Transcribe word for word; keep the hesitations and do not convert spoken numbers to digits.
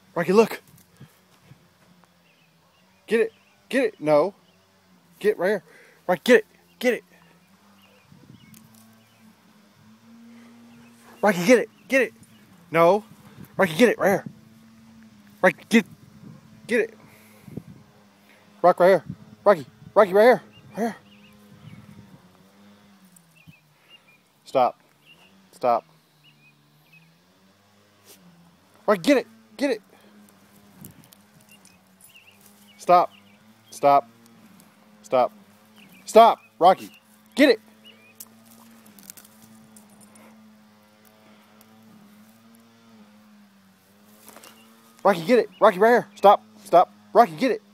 Rocky, look. Get it. Get it. No. Get right here. Rocky, get it. Get it. Rocky, get it. Get it. No. Rocky, get it right here. Rocky, get Get it. Rock right here. Rocky. Rocky right here. Right here. Stop. Stop. Rocky, get it. Get it. Stop. Stop. Stop. Stop. Rocky. Get it. Rocky, get it. Rocky, right here. Stop. Stop. Rocky, get it.